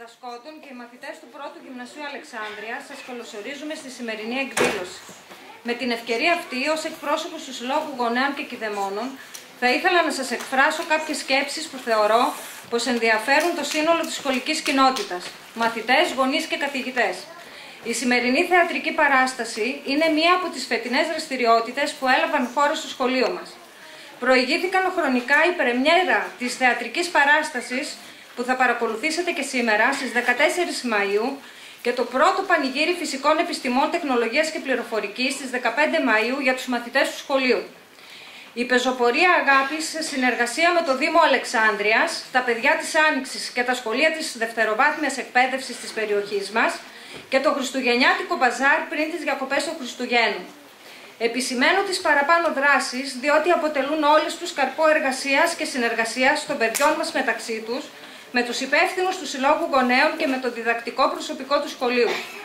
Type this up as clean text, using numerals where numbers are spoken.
διδασκόντων και οι μαθητές του Πρώτου Γυμνασίου Αλεξάνδρειας σας καλωσορίζουμε στη σημερινή εκδήλωση. Με την ευκαιρία αυτή, ως εκπρόσωπος του Συλλόγου Γονέων και Κηδεμόνων, θα ήθελα να σας εκφράσω κάποιες σκέψεις που θεωρώ πως ενδιαφέρουν το σύνολο της σχολικής κοινότητας, μαθητές, γονείς και καθηγητές. Η σημερινή θεατρική παράσταση είναι μία από τις φετινές δραστηριότητες που έλαβαν χώρα στο σχολείο μας. Προηγήθηκαν χρονικά η πρεμιέρα της θεατρικής παράστασης που θα παρακολουθήσετε και σήμερα στις 14 Μαΐου και το πρώτο πανηγύρι φυσικών επιστημών, τεχνολογίας και πληροφορικής στις 15 Μαΐου για τους μαθητές του σχολείου. Η πεζοπορία αγάπης σε συνεργασία με το Δήμο Αλεξάνδρειας, τα παιδιά της Άνοιξης και τα σχολεία της δευτεροβάθμιας εκπαίδευσης της περιοχής μας και το Χριστουγεννιάτικο Μπαζάρ πριν τις διακοπές των Χριστουγέννων. Επισημαίνω τις παραπάνω δράσεις, διότι αποτελούν όλες τους καρπό εργασίας και συνεργασίας των παιδιών μας μεταξύ τους, με τους υπεύθυνους του Συλλόγου Γονέων και με το διδακτικό προσωπικό του σχολείου.